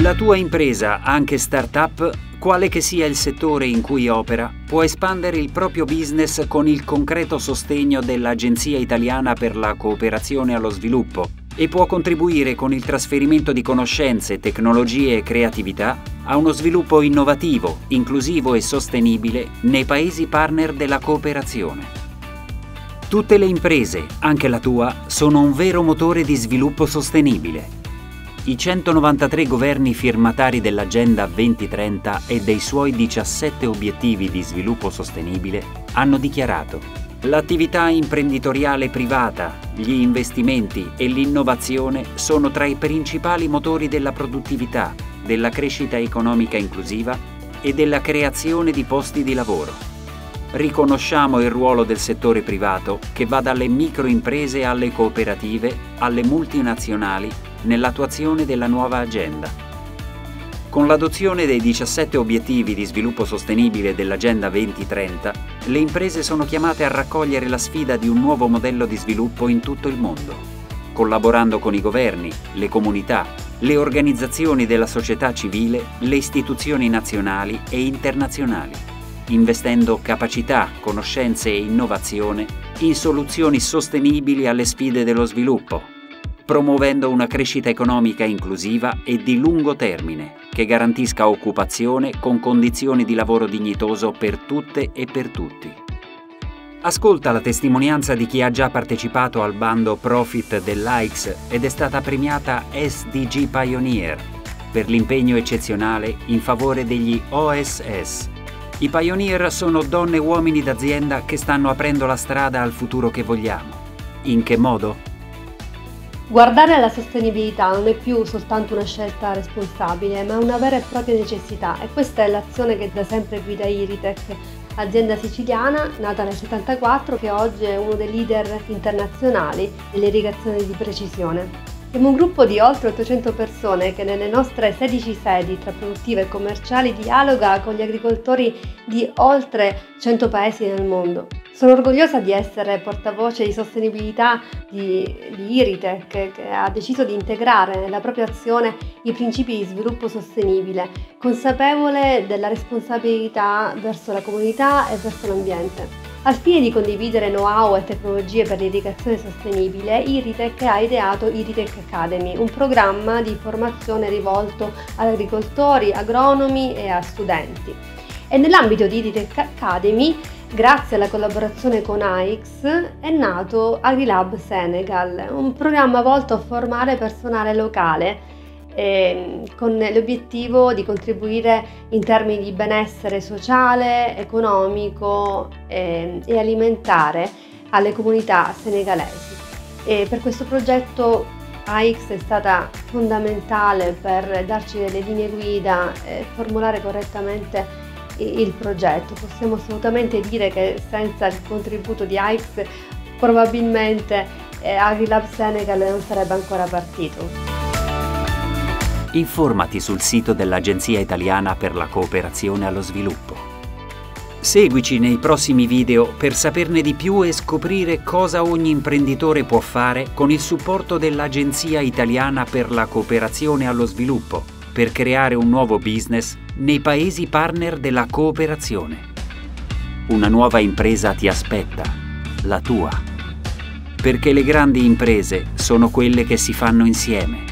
La tua impresa, anche start-up, quale che sia il settore in cui opera, può espandere il proprio business con il concreto sostegno dell'Agenzia Italiana per la Cooperazione allo Sviluppo e può contribuire con il trasferimento di conoscenze, tecnologie e creatività a uno sviluppo innovativo, inclusivo e sostenibile nei paesi partner della cooperazione. Tutte le imprese, anche la tua, sono un vero motore di sviluppo sostenibile. I 193 governi firmatari dell'Agenda 2030 e dei suoi 17 obiettivi di sviluppo sostenibile hanno dichiarato: l'attività imprenditoriale privata, gli investimenti e l'innovazione sono tra i principali motori della produttività, della crescita economica inclusiva e della creazione di posti di lavoro. Riconosciamo il ruolo del settore privato, che va dalle microimprese alle cooperative, alle multinazionali, nell'attuazione della nuova agenda. Con l'adozione dei 17 obiettivi di sviluppo sostenibile dell'Agenda 2030, le imprese sono chiamate a raccogliere la sfida di un nuovo modello di sviluppo in tutto il mondo, collaborando con i governi, le comunità, le organizzazioni della società civile, le istituzioni nazionali e internazionali, investendo capacità, conoscenze e innovazione in soluzioni sostenibili alle sfide dello sviluppo, promuovendo una crescita economica inclusiva e di lungo termine che garantisca occupazione con condizioni di lavoro dignitoso per tutte e per tutti. Ascolta la testimonianza di chi ha già partecipato al bando Profit dell'AICS ed è stata premiata SDG Pioneer per l'impegno eccezionale in favore degli OSS. I Pioneer sono donne e uomini d'azienda che stanno aprendo la strada al futuro che vogliamo. In che modo? Guardare alla sostenibilità non è più soltanto una scelta responsabile, ma una vera e propria necessità, e questa è l'azione che da sempre guida Iritech, azienda siciliana nata nel 1974 che oggi è uno dei leader internazionali dell'irrigazione di precisione. Siamo un gruppo di oltre 800 persone che nelle nostre 16 sedi tra produttive e commerciali dialoga con gli agricoltori di oltre 100 paesi nel mondo. Sono orgogliosa di essere portavoce di sostenibilità di Iritech, che ha deciso di integrare nella propria azione i principi di sviluppo sostenibile, consapevole della responsabilità verso la comunità e verso l'ambiente. Al fine di condividere know-how e tecnologie per l'irrigazione sostenibile, Iritech ha ideato Iritech Academy, un programma di formazione rivolto ad agricoltori, agronomi e a studenti. E nell'ambito di Iritech Academy, grazie alla collaborazione con AICS, è nato AgriLab Senegal, un programma volto a formare personale locale con l'obiettivo di contribuire in termini di benessere sociale, economico e alimentare alle comunità senegalesi. E per questo progetto AICS è stata fondamentale per darci delle linee guida e formulare correttamente il progetto. Possiamo assolutamente dire che senza il contributo di AICS probabilmente AgriLab Senegal non sarebbe ancora partito. Informati sul sito dell'Agenzia Italiana per la Cooperazione allo Sviluppo. Seguici nei prossimi video per saperne di più e scoprire cosa ogni imprenditore può fare con il supporto dell'Agenzia Italiana per la Cooperazione allo Sviluppo per creare un nuovo business nei paesi partner della cooperazione. Una nuova impresa ti aspetta, la tua. Perché le grandi imprese sono quelle che si fanno insieme.